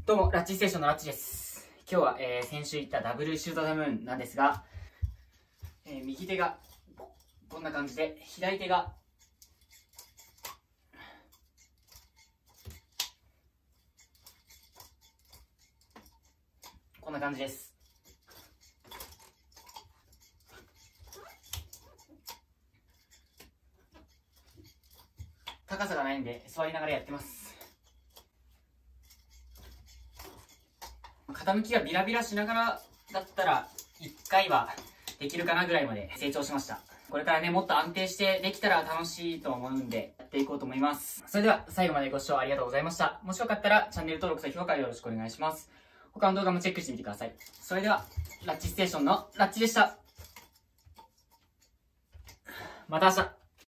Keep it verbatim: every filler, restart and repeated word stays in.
どうも、ラッチステーションのラッチです。今日は、えー、先週言ったダブルシュートダムーンなんですが、えー、右手がこんな感じで、左手がこんな感じです。高さがないんで座りながらやってます。傾きがビラビラしながらだったらいっかいはできるかなぐらいまで成長しました。これからね、もっと安定してできたら楽しいと思うんでやっていこうと思います。それでは最後までご視聴ありがとうございました。もしよかったらチャンネル登録と評価よろしくお願いします。他の動画もチェックしてみてください。それではラッチステーションのラッチでした。また明日。